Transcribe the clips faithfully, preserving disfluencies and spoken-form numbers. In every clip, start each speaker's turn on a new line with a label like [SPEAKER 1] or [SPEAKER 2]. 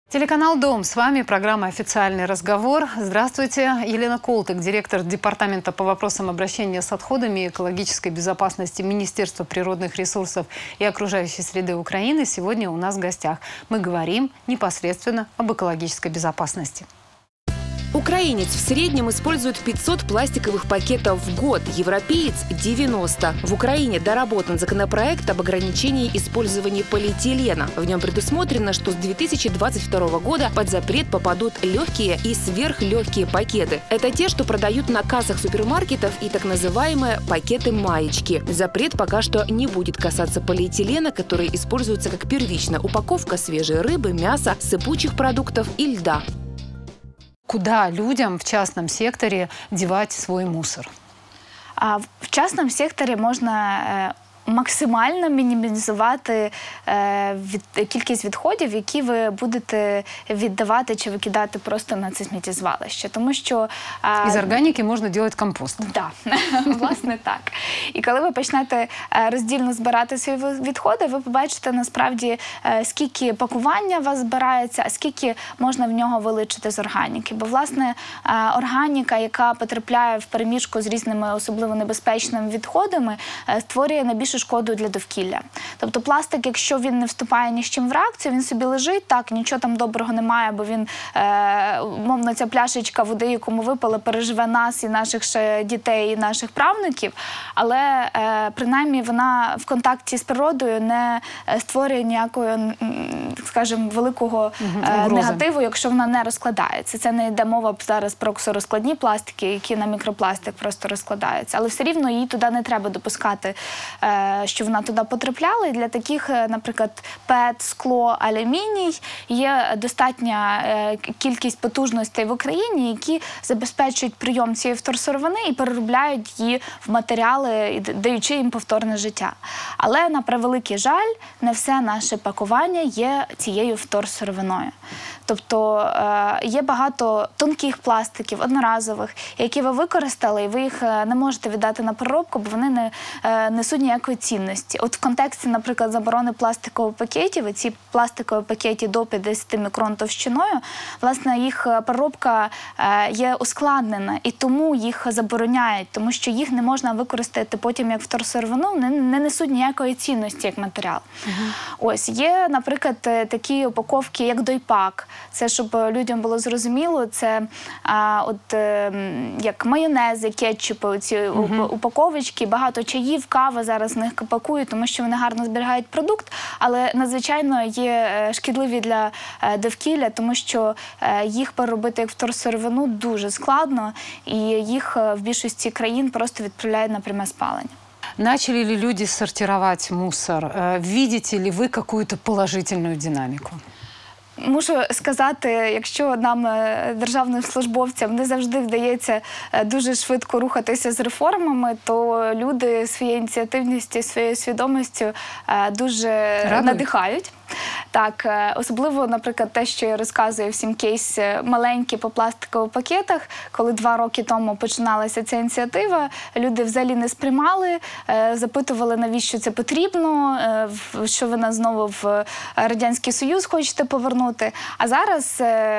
[SPEAKER 1] Телеканал «Дом». С вами программа «Официальный разговор». Здравствуйте. Елена Колтык, директор Департамента по вопросам обращения с отходами и экологической безопасности Министерства природных ресурсов и окружающей среды Украины, сегодня у нас в гостях. Мы говорим непосредственно об экологической безопасности.
[SPEAKER 2] Украинец в среднем использует пятьсот пластиковых пакетов в год, европеец – девяносто. В Украине доработан законопроект об ограничении использования полиэтилена. В нем предусмотрено, что с две тысячи двадцать второго года под запрет попадут легкие и сверхлегкие пакеты. Это те, что продают на кассах супермаркетов, и так называемые пакеты-маечки. Запрет пока что не будет касаться полиэтилена, который используется как первичная упаковка свежей рыбы, мяса, сыпучих продуктов и льда.
[SPEAKER 1] Куда людям в частном секторе девать свой мусор?
[SPEAKER 3] А в частному секторі можна максимально мінімізувати від, кількість відходів, які ви будете віддавати чи викидати просто на це сміттєзвалище. Тому що...
[SPEAKER 1] Із органіки можна робити компост.
[SPEAKER 3] Так, власне так. І коли ви почнете роздільно збирати свої відходи, ви побачите насправді, скільки пакування у вас збирається, а скільки можна в нього вилучити з органіки. Бо, власне, органіка, яка потрапляє в перемішку з різними особливо небезпечними відходами, створює найбільшу шкоду для довкілля. Тобто пластик, якщо він не вступає ні з чим в реакцію, він собі лежить, так, нічого там доброго немає, бо він, е, мовно, ця пляшечка води, яку ми випили, переживе нас і наших ще дітей, і наших правнуків, але е, принаймні вона в контакті з природою не створює ніякого, скажімо, великого е, негативу, якщо вона не розкладається. Це не йде мова зараз про ксорозкладні пластики, які на мікропластик просто розкладаються, але все рівно їй туди не треба допускати, е, що вона туди потрапляла. І для таких, наприклад, пет, скло, алюміній є достатня кількість потужностей в Україні, які забезпечують прийом цієї вторсировини і переробляють її в матеріали, даючи їм повторне життя. Але, на превеликий жаль, не все наше пакування є цією вторсировиною. Тобто є багато тонких пластиків, одноразових, які ви використали, і ви їх не можете віддати на переробку, бо вони не несуть ніякої цінності. От в контексті, наприклад, заборони пластикових пакетів, і ці пластикові пакети до п'ятдесят мікрон товщиною, власне, їх переробка є ускладнена, і тому їх забороняють, тому що їх не можна використати потім як вторсировину, не, не несуть ніякої цінності як матеріал. Uh-huh. Ось, є, наприклад, такі упаковки, як дойпак. Це, щоб людям було зрозуміло, це а, от, е, як майонези, кетчупи, ці uh-huh. упаковочки, багато чаїв, кава зараз в них пакують, тому що вони гарно зберігають продукт, але надзвичайно є шкідливі для довкілля, тому що їх переробити як вторсировину дуже складно, і їх в більшості країн просто відправляють на пряме спалення.
[SPEAKER 1] Начали ли люди сортировать мусор? Видите ли вы какую-то положительную динамику?
[SPEAKER 3] Мушу сказати, якщо нам, державним службовцям, не завжди вдається дуже швидко рухатися з реформами, то люди своєю ініціативністю, своєю свідомістю дуже
[SPEAKER 1] Радують.
[SPEAKER 3] надихають. Так, особливо, наприклад, те, що я розказую всім кейс маленькі по пластикових пакетах, коли два роки тому починалася ця ініціатива, люди взагалі не сприймали, запитували, навіщо це потрібно, що ви нас знову в Радянський Союз хочете повернути. А зараз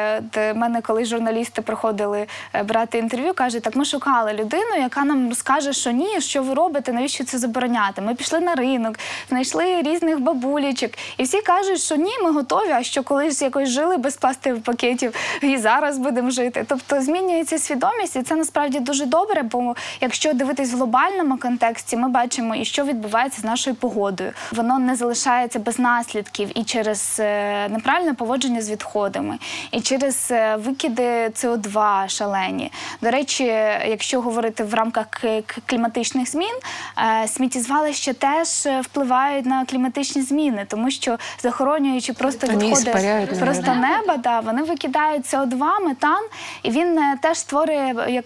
[SPEAKER 3] в мене, коли журналісти приходили брати інтерв'ю, кажуть, так ми шукали людину, яка нам скаже, що ні, що ви робите, навіщо це забороняти. Ми пішли на ринок, знайшли різних бабулечок, і всі кажуть, що ні, ми готові, а що колись якось жили без пластикових пакетів, і зараз будемо жити. Тобто змінюється свідомість, і це насправді дуже добре, бо якщо дивитись в глобальному контексті, ми бачимо, і що відбувається з нашою погодою. Воно не залишається без наслідків і через неправильне поводження з відходами, і через викиди С О два шалені. До речі, якщо говорити в рамках кліматичних змін, сміттєзвалища теж впливають на кліматичні зміни, тому що захоронюючи просто
[SPEAKER 1] Вони
[SPEAKER 3] відходи просто
[SPEAKER 1] неба,
[SPEAKER 3] неба, да, вони викидають С О два, метан, і він теж створює як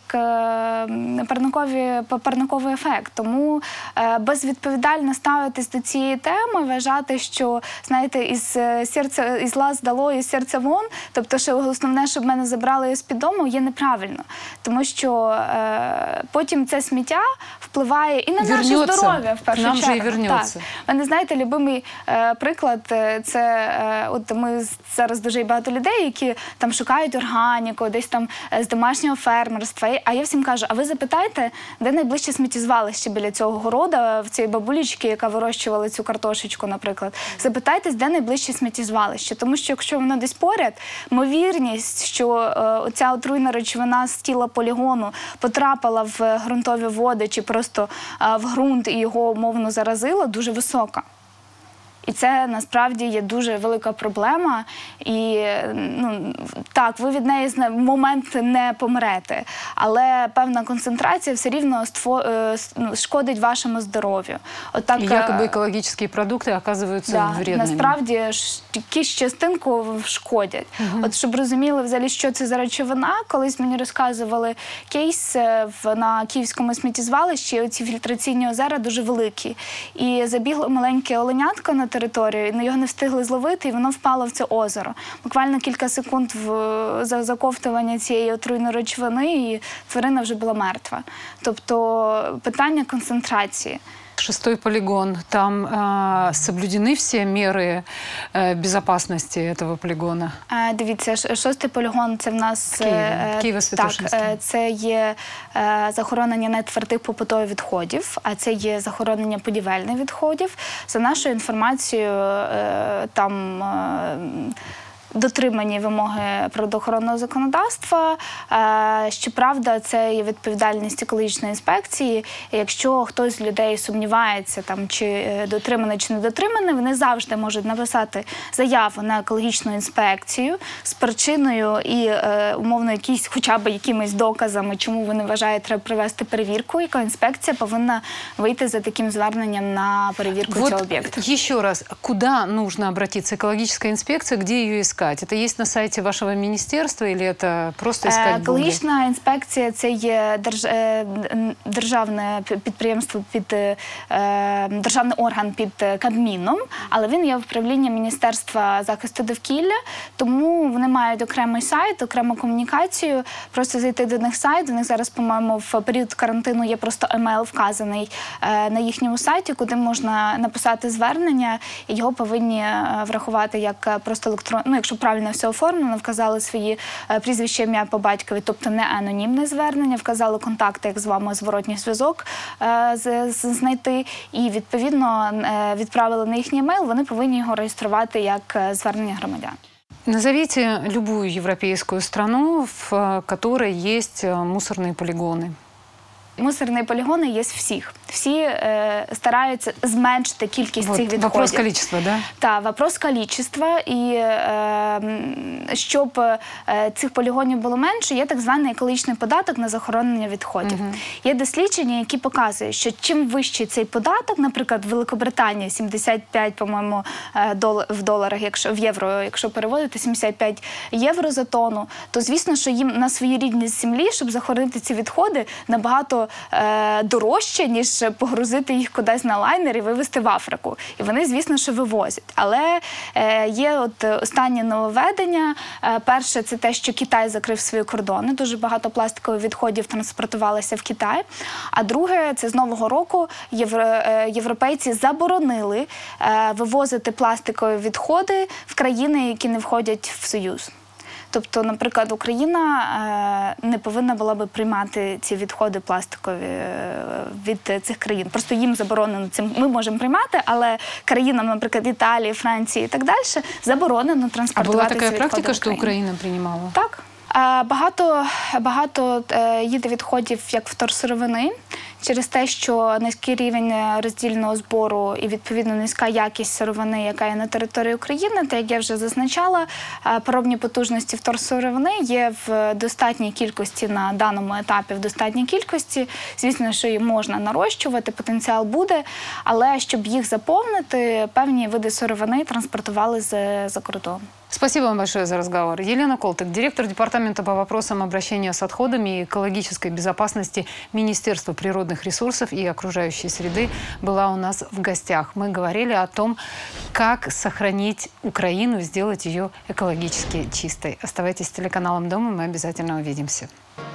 [SPEAKER 3] парниковий, парниковий ефект. Тому безвідповідально ставитись до цієї теми, вважати, що, знаєте, із серця, із глаз дало, із серця вон, тобто, що основне, щоб мене забрали з-під дому, є неправильно. Тому що е, потім це сміття впливає і на
[SPEAKER 1] вернется.
[SPEAKER 3] наше здоров'я, в першу
[SPEAKER 1] Нам
[SPEAKER 3] чергу.
[SPEAKER 1] же і вернеться.
[SPEAKER 3] Так. Мене, знаєте, любимий е, приклад, це е, от ми зараз дуже багато людей, які там шукають органіку, десь там з домашнього фермерства. А я всім кажу, а ви запитайте, де найближче сміттєзвалище біля цього города, в цієї бабулечки, яка вирощувала цю картошечку, наприклад. Запитайтесь, де найближче сміттєзвалище. Тому що якщо воно десь поряд, ймовірність, що е, ця отруйна речовина з тіла полігону потрапила в ґрунтові води чи просто е, в ґрунт і його умовно заразила, дуже висока. І це, насправді, є дуже велика проблема. І, ну, так, ви від неї в момент не помрете, але певна концентрація все рівно ство, ну, шкодить вашому здоров'ю.
[SPEAKER 1] Отак, і якоби екологічні продукти оказуються
[SPEAKER 3] да,
[SPEAKER 1] вредними.
[SPEAKER 3] Насправді, якісь частинку шкодять. Угу. От, щоб розуміли, взагалі, що це за речовина, колись мені розказували кейс в, на Київському сміттєзвалищі, оці фільтраційні озера дуже великі. І забігло маленьке оленятко на територію, його не встигли зловити, і воно впало в це озеро. Буквально кілька секунд в заковтування цієї отруйної речовини, і тварина вже була мертва. Тобто питання концентрації.
[SPEAKER 1] Шестой полигон. Там э, соблюдены все меры э, безопасности этого полигона?
[SPEAKER 3] Е, дивіться, шостий полігон – це в нас
[SPEAKER 1] в Києві,
[SPEAKER 3] так, е, це є е, захоронення нетвердих побутових відходів, а це є захоронення будівельних відходів. За нашою інформацією, е, там е, дотримані вимоги природоохоронного законодавства. Щоправда, це є відповідальність екологічної інспекції. Якщо хтось з людей сумнівається, там, чи дотриманий, чи не дотриманий, вони завжди можуть написати заяву на екологічну інспекцію з причиною і, умовно, якісь, хоча б якимись доказами, чому вони вважають, треба провести перевірку, яка інспекція повинна вийти за таким зверненням на перевірку
[SPEAKER 1] вот
[SPEAKER 3] цього об'єкту.
[SPEAKER 1] Еще раз, куда нужно обратиться? Экологическая инспекция, где ее искать? Это есть на сайте вашего министерства или это просто искать в Гугле?
[SPEAKER 3] Екологічна інспекція – це є держ... державне підприємство, під... державний орган під Кабміном, але він є в управлінні Міністерства захисту довкілля, тому вони мають окремий сайт, окрему комунікацію, просто зайти до них сайт, у них зараз, по-моєму, в період карантину є просто емейл вказаний на їхньому сайті, куди можна написати звернення, і його повинні врахувати як просто електронне, ну, якщо правильно все оформлено, вказали свої прізвища, ім'я по батькові, тобто не анонімне звернення, вказали контакти, як з вами зворотній зв'язок знайти, і, відповідно, відправили на їхній емейл, вони повинні його реєструвати як звернення громадян.
[SPEAKER 1] Назовите любую европейскую страну, в которой есть мусорные полигоны.
[SPEAKER 3] Мусорні полігони є всіх. Всі е, стараються зменшити кількість
[SPEAKER 1] вот,
[SPEAKER 3] цих відходів.
[SPEAKER 1] Вопрос количества, да?
[SPEAKER 3] Так, вопрос количества. І е, щоб е, цих полігонів було менше, є так званий екологічний податок на захоронення відходів. Угу. Є дослідження, які показують, що чим вищий цей податок, наприклад, в Великобританії сімдесят п'ять, по-моєму, дол в доларах, якщо в євро, якщо переводити, сімдесят п'ять євро за тонну, то, звісно, що їм на своїй рідній землі, щоб захоронити ці відходи, набагато е, дорожче, ніж погрузити їх кудись на лайнер і вивезти в Африку. І вони, звісно, що вивозять. Але е, є от останнє нововведення. Е, перше, це те, що Китай закрив свої кордони. Дуже багато пластикових відходів транспортувалося в Китай. А друге, це з нового року євро, е, європейці заборонили е, вивозити пластикові відходи в країни, які не входять в Союз. Тобто, наприклад, Україна не повинна була би приймати ці відходи пластикові від цих країн. Просто їм заборонено цим. Ми можемо приймати, але країнам, наприклад, Італії, Франції і так далі, заборонено транспортувати ці відходи.
[SPEAKER 1] А була така практика, що Україна приймала?
[SPEAKER 3] Так. Багато, багато їде відходів як вторсировини, через те, що низький рівень роздільного збору і, відповідно, низька якість сировини, яка є на території України, та, як я вже зазначала, переробні потужності вторсировини є в достатній кількості на даному етапі, в достатній кількості. Звісно, що її можна нарощувати, потенціал буде, але щоб їх заповнити, певні види сировини транспортували з-за кордону.
[SPEAKER 1] Спасибо вам большое за разговор. Елена Колтык, директор департамента по вопросам обращения с отходами и экологической безопасности Министерства природных ресурсов и окружающей среды, была у нас в гостях. Мы говорили о том, как сохранить Украину, сделать ее экологически чистой. Оставайтесь с телеканалом «Дом», и мы обязательно увидимся.